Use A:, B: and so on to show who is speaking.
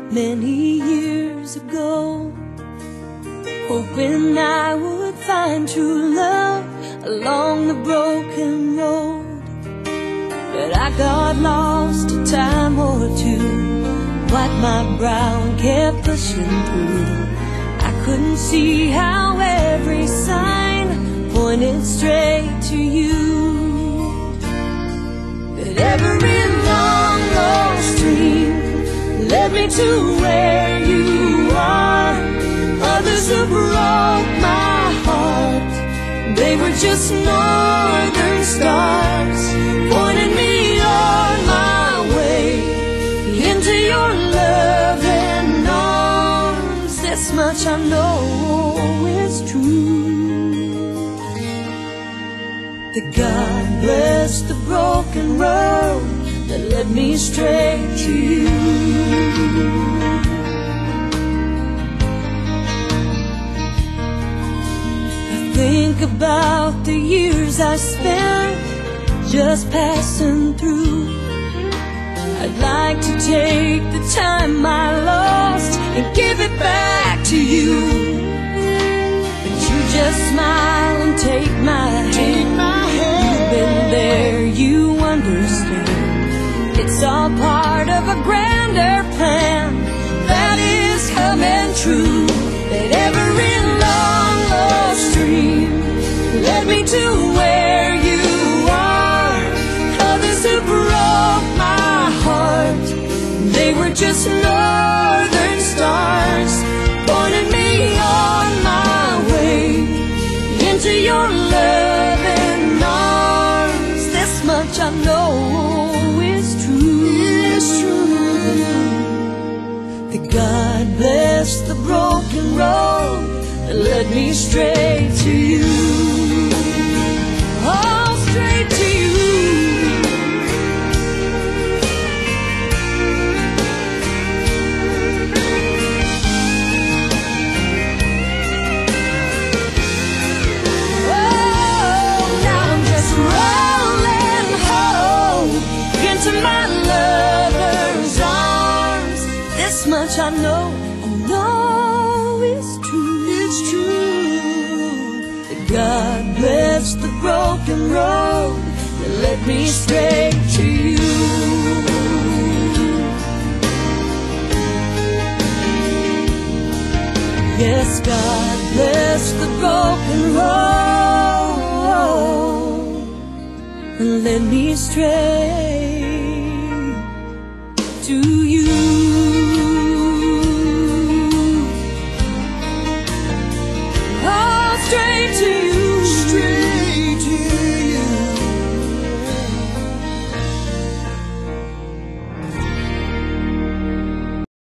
A: many years ago, hoping I would find true love along the broken road. But I got lost a time or two, wiped my brow and kept pushing through. I couldn't see how every sign pointed straight to you. But every long lost dream led me to where you are. Others who broke my heart, they were just northern stars, pointing me on my way into your loving arms. This much I know is true, that God blessed the broken road that led me straight to you. Think about the years I spent just passing through. I'd like to take the time I lost and give it back to you, but you just smile and take my hand. You've been there, you understand. It's all part of a grander plan that is coming true. That every long lost dream led me to where you are. Others who broke my heart, they were just northern stars, pointing me on my way into your loving arms. This much I know is true. It's true that God blessed the broken road that led me straight to you. Oh, straight to you. Oh, now I'm just rolling home into my lover's arms. This much I know is true. It's true that God blessed the broken road that led me straight to you. Yes, God blessed the broken road and led me straight